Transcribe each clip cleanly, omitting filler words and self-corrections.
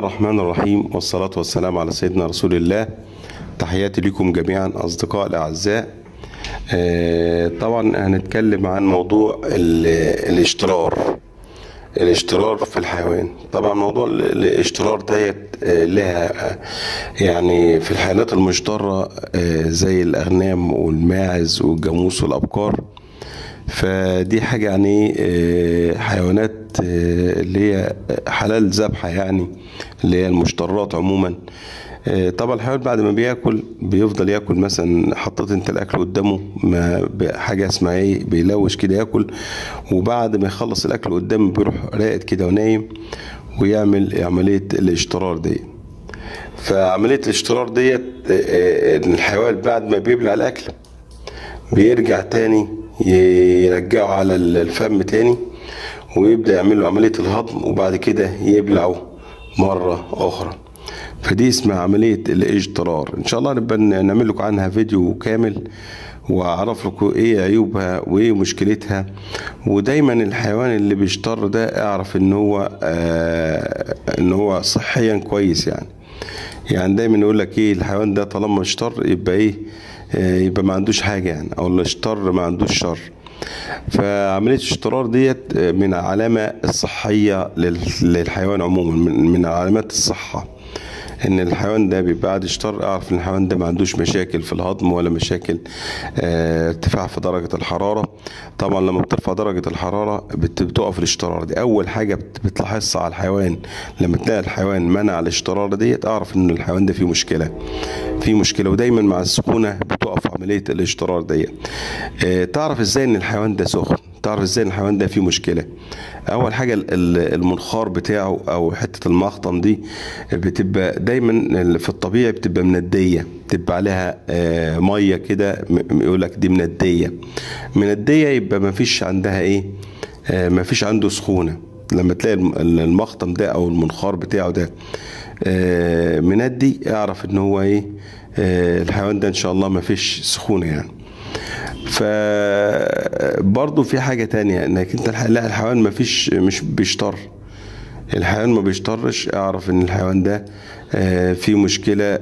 الرحمن الرحيم، والصلاة والسلام على سيدنا رسول الله. تحياتي لكم جميعا أصدقاء الأعزاء. طبعا هنتكلم عن موضوع الاشترار في الحيوان. طبعا موضوع الاشترار ديت لها يعني في الحيوانات المشترة زي الأغنام والماعز والجاموس والأبقار. فدي حاجة يعني حيوانات اللي هي حلال ذبحها، يعني اللي هي المشترات عموما. طبعا الحيوان بعد ما بياكل بيفضل ياكل، مثلا حطيت انت الاكل قدامه ما حاجه اسمها ايه، بيلوش كده ياكل، وبعد ما يخلص الاكل قدامه بيروح راقد كده ونايم ويعمل عمليه الاشترار دي. فعمليه الاشترار ديت ان الحيوان بعد ما بيبلع الاكل بيرجع تاني يرجعه على الفم تاني، ويبدأ يعمل له عملية الهضم، وبعد كده يبلعه مرة أخرى. فدي اسمها عملية الاجترار. إن شاء الله نبقى نعمل لكم عنها فيديو كامل وأعرف لكم إيه عيوبها وإيه مشكلتها. ودايما الحيوان اللي بيشتر ده أعرف إن هو صحيا كويس. يعني دايما يقول لك إيه، الحيوان ده طالما اشتر يبقى إيه، يبقى ما عندوش حاجة يعني، أو اللي اشتر ما عندوش شر. فعملية الاشترار ديت من العلامة الصحية للحيوان عموما، من علامات الصحة، ان الحيوان ده بعد اشتر اعرف ان الحيوان ده ما عندوش مشاكل في الهضم ولا مشاكل ارتفاع في درجة الحرارة. طبعا لما بترفع درجة الحرارة بتقف الاشترار دي. اول حاجة بتلاحظها على الحيوان لما تلاقي الحيوان منع الاشترار ديت، اعرف ان الحيوان ده فيه مشكلة. ودايما مع السخونة بتقف عملية الاشترار ديت. تعرف ازاي ان الحيوان ده سخن، تعرف ازاي ان الحيوان ده فيه مشكلة. اول حاجة المنخار بتاعه او حتة المخطم دي بتبقى دايما في الطبيعي بتبقى مندية، بتبقى عليها مية كده، يقول لك دي مندية، يبقى ما فيش عندها ايه، ما فيش عنده سخونة. لما تلاقي المخطم ده او المنخار بتاعه ده مندي، اعرف ان هو ايه، الحيوان ده ان شاء الله ما فيش سخونة يعني. فبرضه في حاجة تانية، انك انت لا، الحيوان مش بيشتر، الحيوان ما بيشترش، اعرف ان الحيوان ده في مشكلة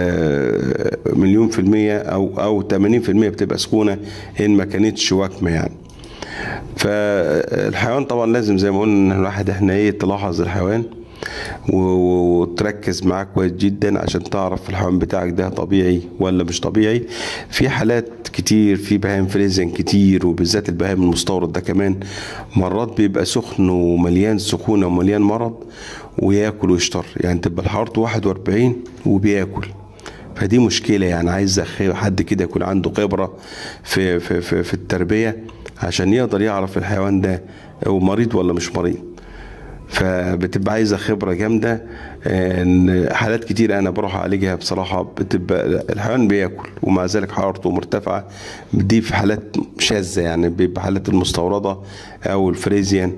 100% او 80% بتبقى سخونة ان ما كانتش واكمة يعني. فالحيوان طبعا لازم زي ما قلنا ان الواحد احنا تلاحظ الحيوان وتركز معاه كويس جدا عشان تعرف الحيوان بتاعك ده طبيعي ولا مش طبيعي. في حالات كتير، في بهائم فريزيان كتير، وبالذات البهائم المستورد ده كمان مرات بيبقى سخن ومليان سخونة ومليان مرض وياكل ويشتر، يعني تبقى حرارته 41 وبياكل. فدي مشكلة يعني، عايز حد كده يكون عنده خبرة في التربية عشان يقدر يعرف الحيوان ده هو مريض ولا مش مريض. فبتبقى عايزة خبرة جامدة. حالات كتير أنا بروح أعالجها بصراحة، بتبقى الحيوان بياكل ومع ذلك حرارته مرتفعة. دي في حالات شاذة يعني، بيبقى حالات المستوردة أو الفريزيان.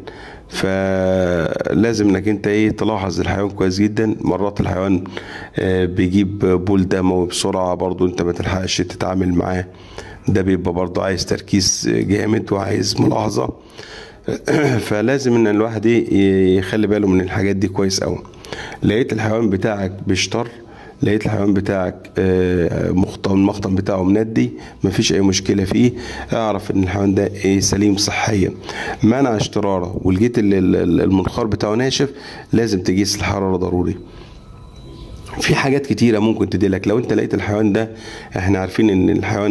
فلازم انك انت تلاحظ الحيوان كويس جدا. مرات الحيوان بيجيب بول دموي بسرعة، برضو انت ما تلحقش تتعامل معاه، ده بيبقى برضو عايز تركيز جامد وعايز ملاحظة. فلازم ان الواحد يخلي باله من الحاجات دي كويس قوي. لقيت الحيوان بتاعك بيشتر، لقيت الحيوان بتاعك المخطم بتاعه مندي، مفيش اي مشكله فيه، اعرف ان الحيوان ده سليم صحيا. منع اشتراره ولقيت المنخار بتاعه ناشف، لازم تقيس الحراره ضروري. في حاجات كتيرة ممكن تديلك. لو انت لقيت الحيوان ده، احنا عارفين ان الحيوان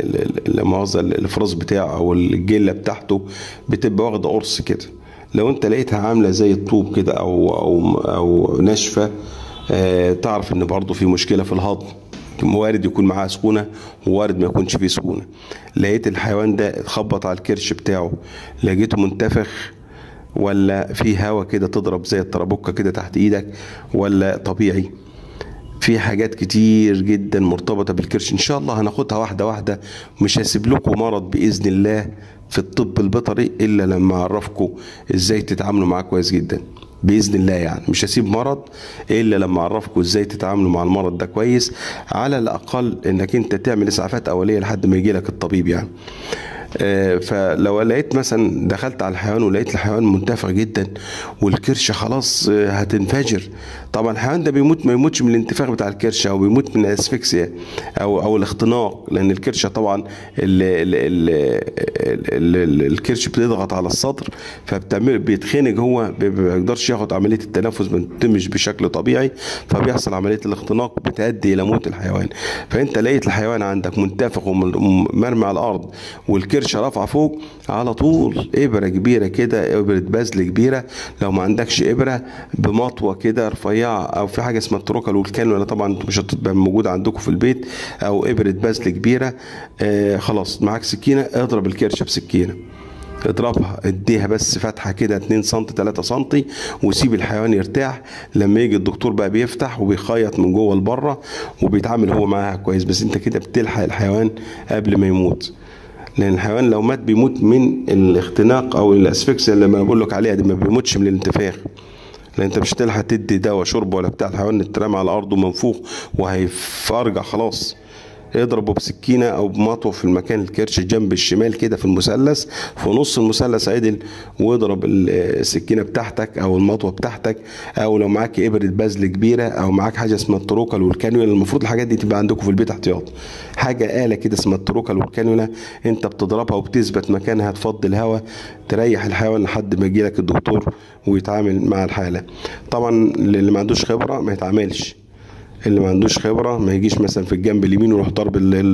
الفرز بتاعه او الجلة بتاعته بتبقى واخدة قرص كده. لو انت لقيتها عاملة زي الطوب كده او ناشفة، تعرف ان برضو في مشكلة في الهضم. وارد يكون معاه سخونة ووارد ما يكونش فيه سخونة. لقيت الحيوان ده اتخبط على الكرش بتاعه، لقيته منتفخ ولا في هوا كده تضرب زي الترابوكة كده تحت ايدك ولا طبيعي. في حاجات كتير جدا مرتبطة بالكرش، ان شاء الله هناخدها واحدة واحدة. مش هسيب لكم مرض بإذن الله في الطب البيطري الا لما اعرفكم ازاي تتعاملوا معاه كويس جدا بإذن الله. يعني مش هسيب مرض الا لما اعرفكم ازاي تتعاملوا مع المرض ده كويس، على الاقل انك انت تعمل اسعافات اولية لحد ما يجي لك الطبيب يعني. فلو لقيت مثلا دخلت على الحيوان ولقيت الحيوان منتفخ جدا والكرشه خلاص هتنفجر، طبعا الحيوان ده بيموت، ما يموتش من الانتفاخ بتاع الكرشه، او بيموت من الاسفكسيا او الاختناق، لان الكرشه طبعا الكرش بتضغط على الصدر فبتعمل بيتخنق، هو ما بيقدرش ياخد عمليه التنفس، ما بتتمش بشكل طبيعي، فبيحصل عمليه الاختناق بتؤدي الى موت الحيوان. فانت لقيت الحيوان عندك منتفخ ومرمي على الارض والكرشه رافعه فوق، على طول ابره كبيره كده، ابره بذل كبيره، لو ما عندكش ابره بمطوه كده رفيعه، او في حاجه اسمها التروكل والكانولا، طبعا مش هتبقى موجوده عندكم في البيت، او ابره بذل كبيره، خلاص معاك سكينه، اضرب الكرشه بسكينه، اضربها، اديها بس فتحه كده 2 سم 3 سم، وسيب الحيوان يرتاح. لما يجي الدكتور بقى بيفتح وبيخيط من جوه لبره وبيتعامل هو معاها كويس، بس انت كده بتلحق الحيوان قبل ما يموت، لان الحيوان لو مات بيموت من الاختناق او الاسفكسيا اللي انا بقول لك عليها دي، ما بيموتش من الانتفاخ، لان انت مش هتلحق تدي دواء شرب ولا بتاع، الحيوان اترمى على الارض ومنفوخ وهيفرجع خلاص. اضربه بسكينه او بمطوه في المكان الكرش جنب الشمال كده في المثلث، في نص المثلث عدل، واضرب السكينه بتاعتك او المطوه بتاعتك، او لو معاك ابره بذل كبيره، او معاك حاجه اسمها التروكل والكانيولا. المفروض الحاجات دي تبقى عندكم في البيت احتياط. حاجه آلة كده اسمها التروكل والكانيولا، انت بتضربها وبتثبت مكانها، تفضي الهواء، تريح الحيوان لحد ما يجي لك الدكتور ويتعامل مع الحاله. طبعا اللي ما عندوش خبره ما يتعاملش، اللي ما عندوش خبره ما يجيش مثلا في الجنب اليمين ويروح ضرب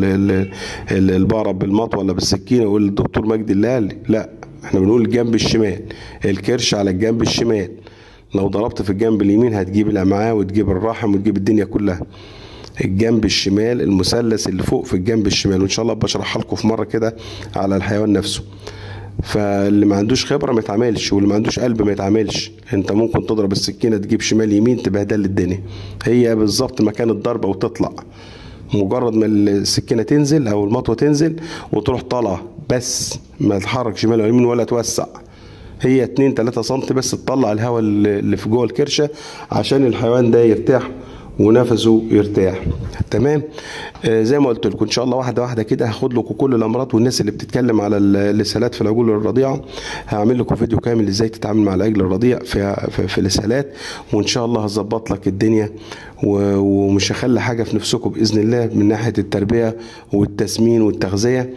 البقره بالمطوه ولا بالسكينه ويقول الدكتور مجدي اللي قال لي، لا، احنا بنقول الجنب الشمال، الكرش على الجنب الشمال. لو ضربت في الجنب اليمين هتجيب الامعاء وتجيب الرحم وتجيب الدنيا كلها. الجنب الشمال، المثلث اللي فوق في الجنب الشمال، وان شاء الله بشرحها لكم في مره كده على الحيوان نفسه. فاللي ما عندوش خبره ما يتعاملش، واللي ما عندوش قلب ما يتعاملش. انت ممكن تضرب السكينه تجيب شمال يمين تبهدل الدنيا، هي بالظبط مكان الضربه وتطلع، مجرد ما السكينه تنزل او المطوه تنزل وتروح طالعه، بس ما تتحرك شمال ولا يمين ولا توسع، هي 2 3 سم بس تطلع الهواء اللي في جوه الكرشه عشان الحيوان ده يرتاح ونفسه يرتاح. تمام. زي ما قلت لكم ان شاء الله واحده واحده كده هاخد لكم كل الامراض والناس اللي بتتكلم على الاسهالات في العجول الرضيعه، هعمل لكم فيديو كامل ازاي تتعامل مع العجل الرضيع في الاسهالات، وان شاء الله هظبط لك الدنيا، ومش هخلي حاجه في نفسكم باذن الله من ناحيه التربيه والتسمين والتغذيه،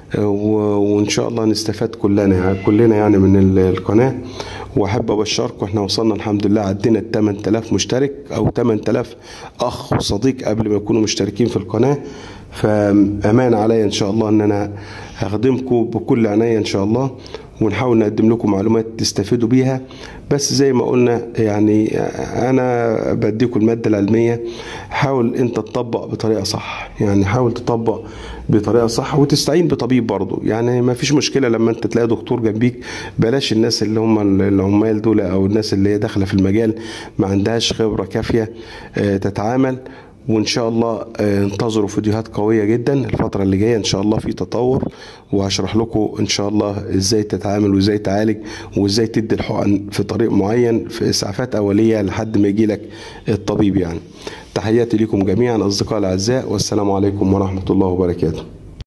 وان شاء الله نستفاد كلنا يعني من القناه. واحب ابشركم احنا وصلنا الحمد لله، عدينا 8000 مشترك او 8000 اخ وصديق قبل ما يكونوا مشتركين في القناه، فامان عليا ان شاء الله ان انا هخدمكم بكل عناية ان شاء الله، ونحاول نقدم لكم معلومات تستفيدوا بيها. بس زي ما قلنا يعني انا بديكم المادة العلمية، حاول انت تطبق بطريقة صح، يعني حاول تطبق بطريقة صح وتستعين بطبيب برضو. يعني ما فيش مشكلة لما انت تلاقي دكتور جنبيك، بلاش الناس اللي هم العمال دول او الناس اللي هي داخلة في المجال ما عندهاش خبرة كافية تتعامل. وان شاء الله انتظروا فيديوهات قوية جدا الفترة اللي جاية، ان شاء الله في تطور، وهشرح لكم ان شاء الله ازاي تتعامل وازاي تعالج وازاي تدي الحقن في طريق معين في اسعافات اولية لحد ما يجي لك الطبيب. يعني تحياتي لكم جميعا اصدقائي الاعزاء، والسلام عليكم ورحمة الله وبركاته.